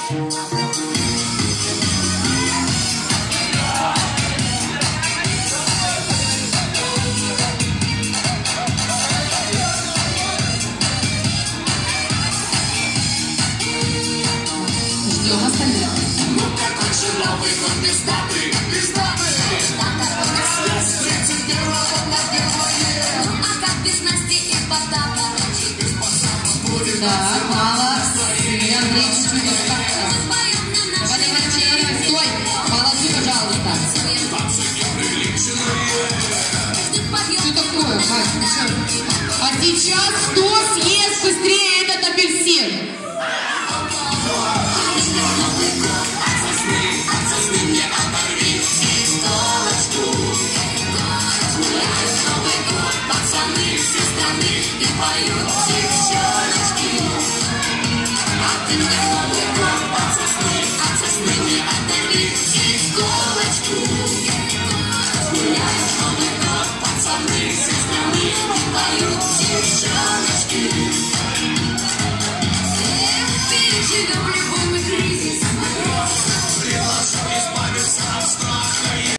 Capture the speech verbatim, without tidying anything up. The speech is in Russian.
Ждем остальных. Ну какой же новый год без даты, без даты. С тридцать первого на первое. Ну а как без Насти и Потапа? Без Потапа будет. Да, мало. Андрей чуть-чуть не